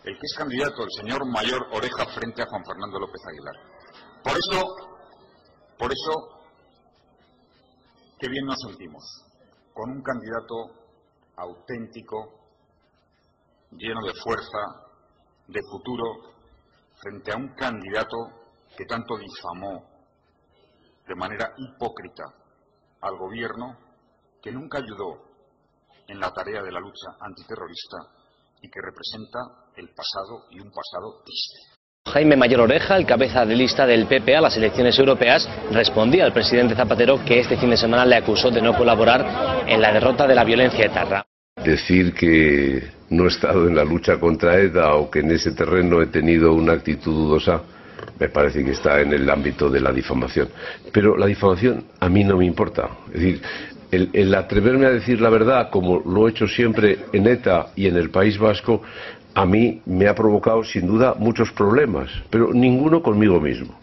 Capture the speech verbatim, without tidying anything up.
el que es candidato, el señor Mayor Oreja, frente a Juan Fernando López Aguilar. Por eso, por eso, qué bien nos sentimos, con un candidato auténtico, lleno de fuerza, de futuro, frente a un candidato que tanto difamó de manera hipócrita al gobierno, que nunca ayudó en la tarea de la lucha antiterrorista y que representa el pasado y un pasado triste. Jaime Mayor Oreja, el cabeza de lista del P P a las elecciones europeas, respondía al presidente Zapatero, que este fin de semana le acusó de no colaborar en la derrota de la violencia etarra. Decir que no he estado en la lucha contra ETA o que en ese terreno he tenido una actitud dudosa, me parece que está en el ámbito de la difamación. Pero la difamación a mí no me importa. Es decir, el, el atreverme a decir la verdad, como lo he hecho siempre en ETA y en el País Vasco, a mí me ha provocado sin duda muchos problemas, pero ninguno conmigo mismo.